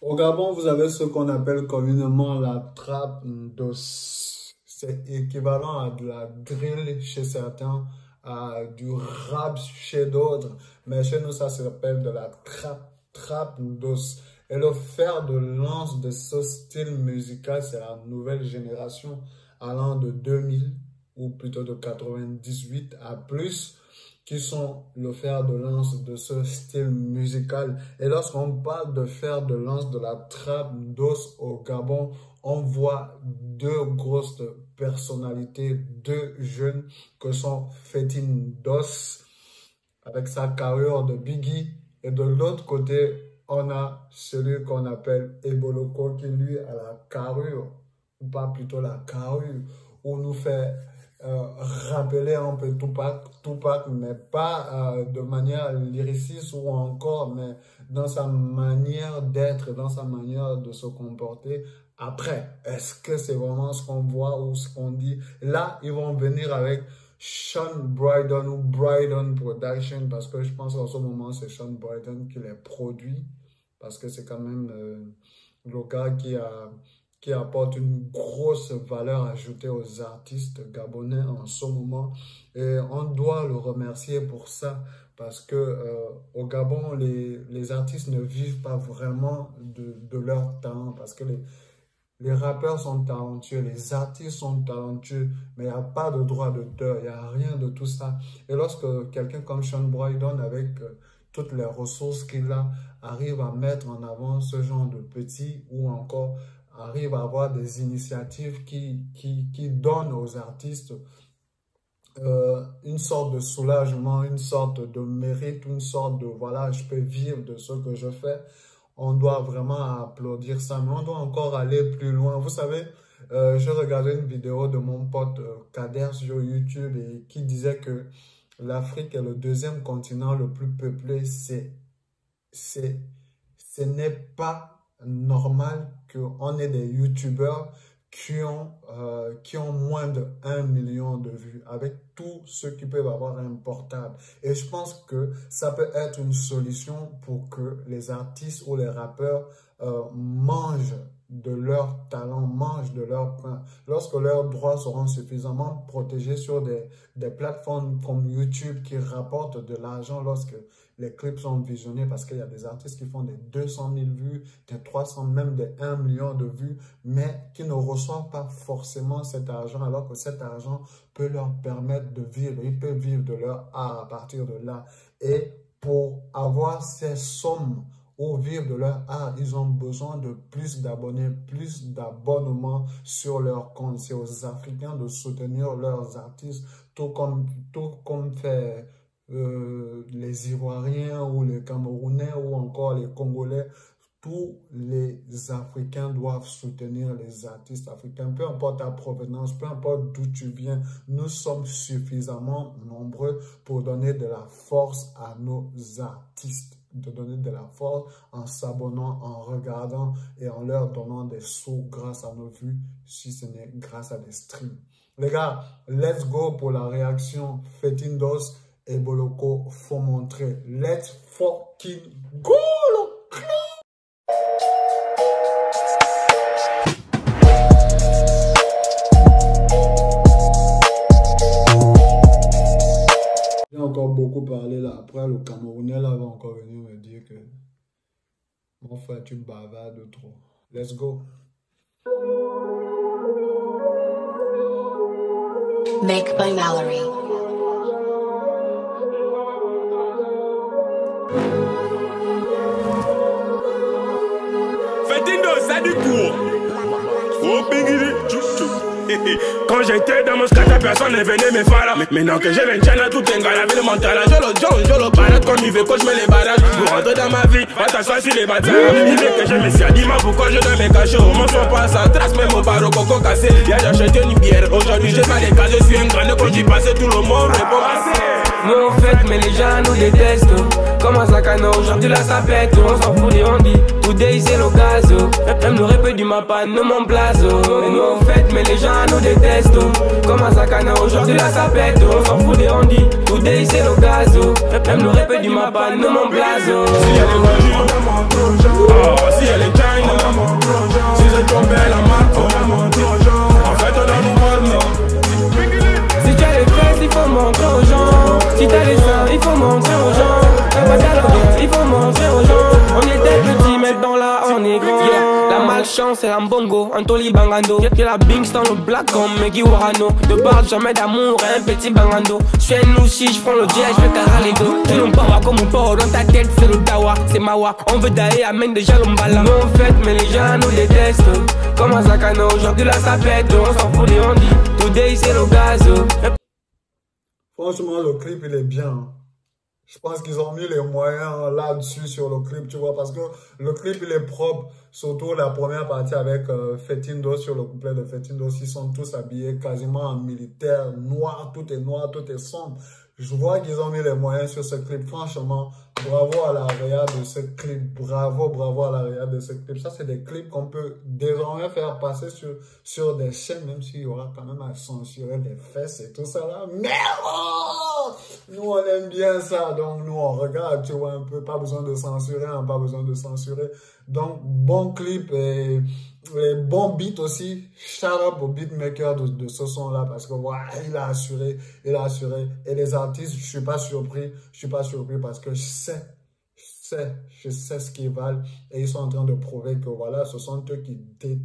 Au Gabon, vous avez ce qu'on appelle communément la trappe d'os. C'est équivalent à de la drill chez certains, à du rap chez d'autres. Mais chez nous, ça s'appelle de la trappe d'os. Et le fer de lance de ce style musical, c'est la nouvelle génération allant de 2000 ou plutôt de 98 à plus, qui sont le fer de lance de ce style musical. Et lorsqu'on parle de fer de lance de la trappe d'os au Gabon, on voit deux grosses personnalités, deux jeunes que sont Fétine Dos avec sa carrure de Biggie, et de l'autre côté, on a celui qu'on appelle Eboloko qui lui a la carrure, ou pas plutôt la carrure, où nous fait rappeler un peu Tupac, mais pas de manière lyriciste ou encore, mais dans sa manière d'être, dans sa manière de se comporter. Après, est-ce que c'est vraiment ce qu'on voit ou ce qu'on dit? Là, ils vont venir avec Sean Brydon ou Brydon Production, parce que je pense qu'en ce moment, c'est Sean Brydon qui les produit, parce que c'est quand même le gars qui apporte une grosse valeur ajoutée aux artistes gabonais en ce moment. Et on doit le remercier pour ça, parce que au Gabon, les artistes ne vivent pas vraiment de leur talent, parce que les rappeurs sont talentueux, les artistes sont talentueux, mais il n'y a pas de droit d'auteur, il n'y a rien de tout ça. Et lorsque quelqu'un comme Sean Brydon, avec toutes les ressources qu'il a, arrive à mettre en avant ce genre de petits, ou encore arrive à avoir des initiatives qui donnent aux artistes une sorte de soulagement, une sorte de mérite, une sorte de voilà, je peux vivre de ce que je fais. On doit vraiment applaudir ça, mais on doit encore aller plus loin. Vous savez, je regardais une vidéo de mon pote Kader sur YouTube et qui disait que l'Afrique est le deuxième continent le plus peuplé. Ce n'est pas normal qu'on ait des youtubeurs qui ont moins de 1 million de vues, avec tous ceux qui peuvent avoir un portable. Et je pense que ça peut être une solution pour que les artistes ou les rappeurs mangent de leur talent, mangent de leur pain. Lorsque leurs droits seront suffisamment protégés sur des plateformes comme YouTube qui rapportent de l'argent lorsque les clips sont visionnés, parce qu'il y a des artistes qui font des 200 000 vues, des 300, même des 1 million de vues, mais qui ne reçoivent pas forcément cet argent, alors que cet argent peut leur permettre de vivre. Ils peuvent vivre de leur art à partir de là. Et pour avoir ces sommes ou vivre de leur art, ils ont besoin de plus d'abonnés, plus d'abonnements sur leur compte. C'est aux Africains de soutenir leurs artistes, tout comme fait les Ivoiriens ou les Camerounais ou encore les Congolais. Tous les Africains doivent soutenir les artistes africains, peu importe ta provenance, peu importe d'où tu viens. Nous sommes suffisamment nombreux pour donner de la force à nos artistes, de donner de la force en s'abonnant, en regardant et en leur donnant des sous grâce à nos vues, si ce n'est grâce à des streams. Les gars, let's go pour la réaction Fétine Dos et Boloko, faut montrer. Let's fucking go, le clan! J'ai encore beaucoup parlé là. Après, le Camerounais là va encore venir me dire que mon frère, tu bavardes trop. Let's go. Make by Mallory. Fétine Dos, c'est du cours. Oh, bingiri, tchou. Quand j'étais dans mon scatter, personne n'est venu me faire là. Maintenant que j'ai 20 ans, tout est la ville mentale. Je le parade comme il veut que je mets les barrages. Pour rentrer dans ma vie, pas t'asseoir sur les bâtards. Il veut que je me suis dis-moi pourquoi je dois me cacher. Au moins, son pas sa trace, même au bar au coco cassé. Hier, j'ai acheté une bière. Aujourd'hui, j'ai pas les cas, je suis un grand. Quand j'y passe, tout le monde répond assez. Nous on fête, mais les gens nous détestent. Comment ça cana, aujourd'hui là ça pète. On s'en fout et on dit, today c'est l'occasion. Même le répète du mapa, ne m'en place. Mais nous on fête, mais les gens nous détestent. Comment ça cana, aujourd'hui là ça pète. On s'en fout et on dit, today c'est l'occasion. Même le répète du mapa, ne m'en place. Si elle est voiture, si elle est est grand. Yeah. La malchance est un bongo, un toli bangando. Y'a la Binks dans le black comme Meggy Warano. Ne parle jamais d'amour, un petit bangando. Je fais nous si je prends le jet, je fais carrer les dos. Tu n'en parles comme un porc dans ta tête, c'est le dawa, c'est mawa. On veut d'aller, amène déjà l'ombala. Nous on fête, mais les gens nous détestent. Comme un Zakano, aujourd'hui là ça pète. On s'en fout et on dit, today c'est le gaz. Franchement, le clip il est bien. Je pense qu'ils ont mis les moyens là-dessus sur le clip, tu vois, parce que le clip, il est propre, surtout la première partie avec Fetindo sur le couplet de Fetindo. Ils sont tous habillés quasiment en militaire, noir, tout est sombre. Je vois qu'ils ont mis les moyens sur ce clip. Franchement, bravo à la réal de ce clip. Bravo à la réal de ce clip. Ça, c'est des clips qu'on peut désormais faire passer sur des chaînes, même s'il y aura quand même à censurer des fesses et tout ça là. Mais oh, nous, on aime bien ça. Donc, nous, on regarde, tu vois, un peu. Pas besoin de censurer, hein, pas besoin de censurer. Donc, bon clip et bon beat aussi. Shout out au beatmaker de ce son-là parce que voilà, il a assuré. Et les artistes, je suis pas surpris parce que je sais ce qu'ils valent et ils sont en train de prouver que voilà, ce sont eux qui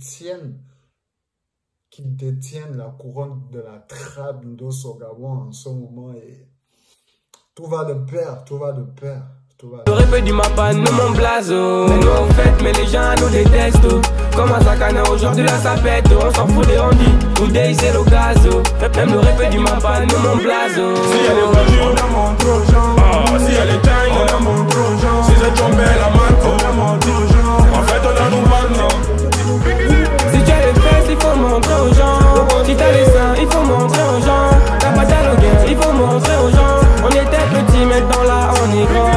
détiennent la couronne de la trappe d'Osso Gabon en ce moment et tout va de pair. Le répète du mapa, nous mon blazo. Mais nous on fête, mais les gens nous détestent. Comme un Zakana, aujourd'hui là ça pète. On s'en fout et on dit, today c'est le gazo. Même le répète du mapa, nous mon blazo. Si elle est belle, on la montre aux gens. Si elle est dingue, on la montre aux gens. Si c'est tombé la marque, on la montre aux gens. En fait, on a nous maintenant. Si tu as les fesses, il faut montrer aux gens. Si t'as les seins, il faut montrer aux gens. T'as pas d'alloguin, il faut montrer aux gens. On était petits, maintenant là on est grand.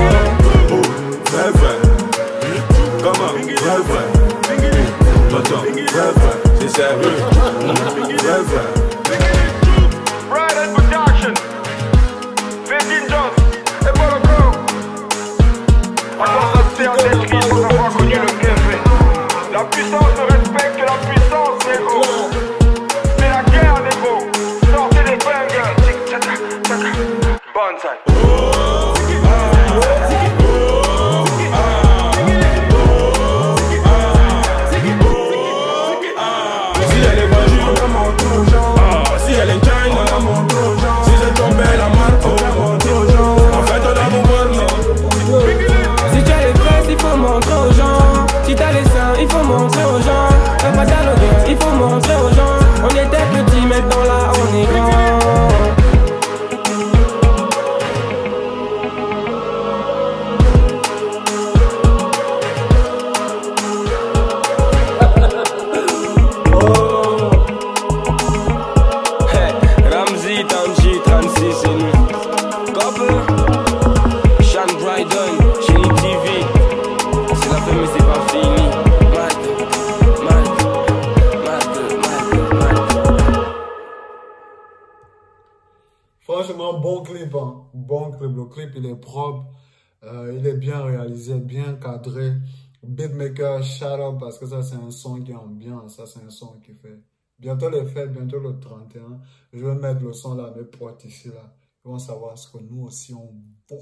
Vrai. Comment? Vrai. Attends, vrai. C'est sérieux. Vrai. Brighton Production, 15 Jones, et Polo Pro. À quoi ça sert d'être riche sans avoir connu le bienfait? La puissance ne respecte que la puissance, négro. C'est la guerre, négro. Sortez les bangers. Bonne side. Si elle est dingue, on la montre aux gens. Si c'est tombé la marque, on la montre aux gens. En fait, on a nous maintenant. Si tu as les fesses, il faut montrer aux gens. Si t'as les seins, il faut montrer aux gens. T'as pas d'alloguin, il faut montrer aux gens. On était petits, maintenant là on est grand. Franchement, bon clip, hein. Bon clip. Le clip, il est propre. Il est bien réalisé, bien cadré. Beatmaker, shout out parce que ça, c'est un son qui est ambiance. Ça, c'est un son qui fait. Bientôt les fêtes, bientôt le 31. Je vais mettre le son là, mes potes ici, là. Ils vont savoir ce que nous aussi, on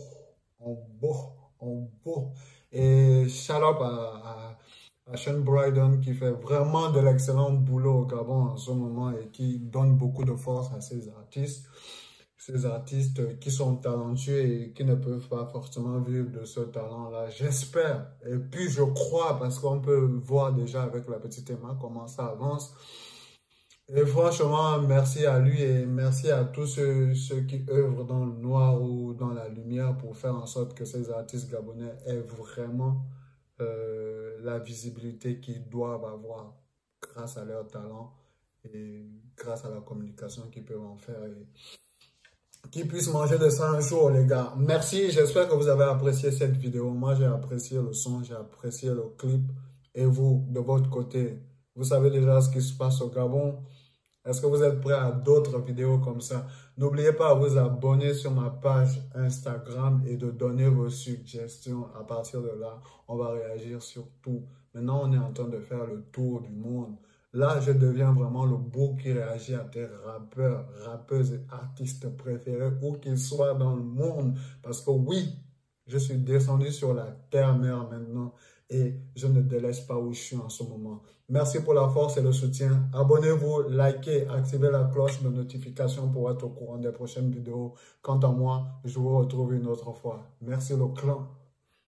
beau. Et shout out à Sean Brighton qui fait vraiment de l'excellent boulot au Gabon en ce moment et qui donne beaucoup de force à ces artistes qui sont talentueux et qui ne peuvent pas forcément vivre de ce talent-là. J'espère. Et puis je crois parce qu'on peut voir déjà avec la petite Emma comment ça avance. Et franchement, merci à lui et merci à tous ceux qui œuvrent dans le noir ou dans la lumière pour faire en sorte que ces artistes gabonais aient vraiment la visibilité qu'ils doivent avoir grâce à leur talent et grâce à la communication qu'ils peuvent en faire et qu'ils puissent manger de ça un jour, les gars. Merci, j'espère que vous avez apprécié cette vidéo. Moi, j'ai apprécié le son, j'ai apprécié le clip. Et vous, de votre côté, vous savez déjà ce qui se passe au Gabon. Est-ce que vous êtes prêts à d'autres vidéos comme ça? N'oubliez pas de vous abonner sur ma page Instagram et de donner vos suggestions. À partir de là, on va réagir sur tout. Maintenant, on est en train de faire le tour du monde. Là, je deviens vraiment le beau qui réagit à tes rappeurs, rappeuses et artistes préférés, où qu'ils soient dans le monde. Parce que oui, je suis descendu sur la terre-mère maintenant. et je ne délaisse pas où je suis en ce moment. Merci pour la force et le soutien. Abonnez-vous, likez, activez la cloche de notification pour être au courant des prochaines vidéos. Quant à moi, je vous retrouve une autre fois. Merci le clan.